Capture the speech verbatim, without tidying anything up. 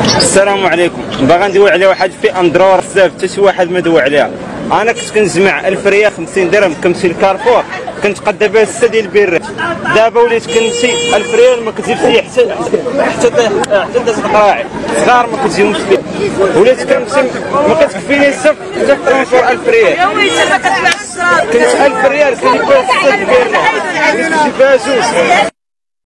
السلام عليكم. باغا ندوي على واحد في اندرور بزاف حتى شي واحد ما دوى عليها. انا كنت كنجمع ألف ريال خمسين درهم كنمشي لكارفور كنت قدا بها ستة ديال البيرات. دابا وليت كنمشي ألف ريال ما كتجيبش لي حتى حتى حتى داس القراعي صغار ما كتجيهمش لي. وليت كنمشي ما كتكفيني حتى حتى ترونسبور ألف ريال. يا ويلي ما كتباعش الشراب. كنت ألف ريال كنجيب بها ستة ديال البيرات كنت كنجيب بها جوج.